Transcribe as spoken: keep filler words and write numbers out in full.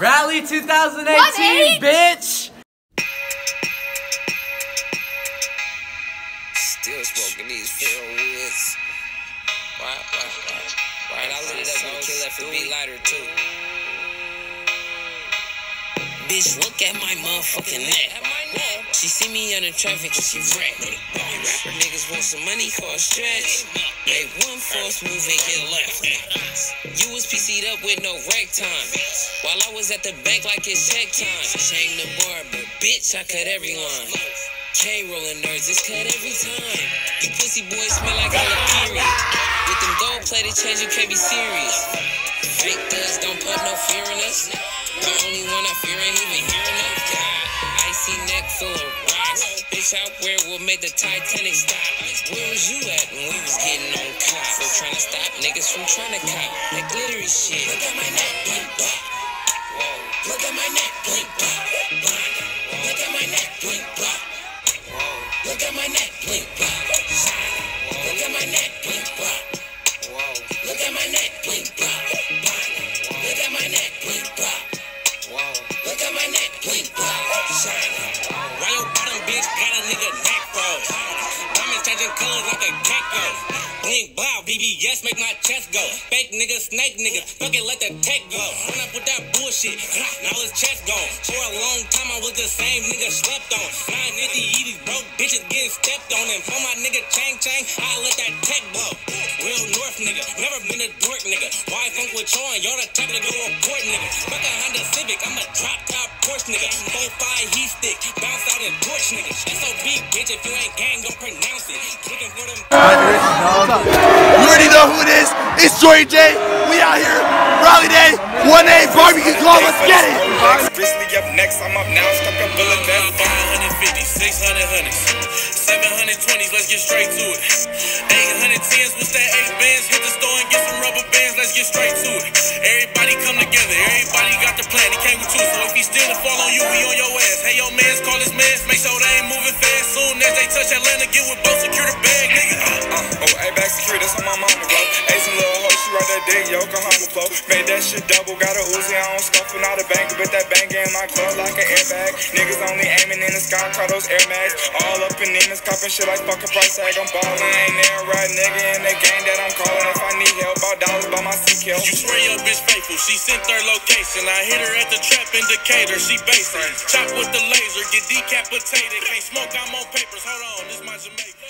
Rally two thousand eighteen, bitch! Still smoking these Phil Woods. Why, why, why? Why? And I lit it up with a Kill F and B lighter, too. Bitch, look at my motherfucking neck. She see me in the traffic and she wreck. Rapper niggas want some money for a stretch. They one false move and get left. You was P C'd up with no rec time, while I was at the bank like it's check time. Shame the bar, but bitch, I cut every line. K-rolling nerds, it's cut every time. You pussy boys smell like all the period. With them gold plated chains, you can't be serious. Fake thugs don't put no fear in us. The only one I fear ain't even hearing of. God, icy neck full of rocks. Bitch out where will make the Titanic stop. Where was you at when we was getting on cop? So trying to stop niggas from trying to cop that glittery shit. Look at my neck, blink, blink. Whoa. Look at my neck, blink, blink. Look at my neck, blink, blink. Look at my neck, blink, blink. Look at my neck, blink, blink. Look at my neck, blink, blink. Look at my neck, blink, blink. Look at my neck, blink, blink. Why your bottom bitch got a nigga neck froze? Diamonds changing colors like a gecko. Blink, blow, B B S make my chest go. Fake nigga, snake nigga, fuck it, let the tech go. Run up with that bullshit, now his chest gone. For a long time I was the same nigga slept on. nine fifty E these broke bitches getting stepped on. And for my nigga Chang Chang, I let that tech blow. Real North nigga, never been a dork nigga. Why funk with Troy, y'all the type to go report nigga. Fuck a Honda Civic, I'm a drop top Porsche nigga. four five heat stick, bounce out and torch nigga. S O B bitch, if you ain't gang, don't pronounce it. Looking for them. You already know who it is. It's Jordan J. We out here. Rally Day. one A Barbecue Club. Let's get it. Grizzly up next. I'm up now. Stuck up bullet vest. five fifty, six hundred hundreds, seven twenties. Let's get straight to it. eight tens. What's that? Eight bands. Hit the store and get some rubber bands. Let's get straight to it. Everybody come together. Everybody got the plan. He came with two. So if he still to fall on you, we on your ass. Hey, yo, mans, call his mans. Make sure they ain't moving fast. Soon as they touch Atlanta, get with both. Secure the bag, nigga. Uh, uh, oh, hey, back security. That's on my mama, bro. Hey, some little hoe. She right that dick, Yokohama flow. Made that shit double. Got a Uzi. I don't scuffing out a bank. But that bang in my glove like an airbag. Niggas only aiming in the sky. Call those Air Max. All up in demons. Copping shit like fucking price tag. I'm ballin'. I ain't there right nigga in the game that I'm calling. If I need help, about dollars by my C K. You swear your bitch faithful. She sent her location. I hit her at the trap indicator. She basic. Chop with the laser. Get decapitated. Can't smoke. I'm on papers. Hold on. This my Jamaican.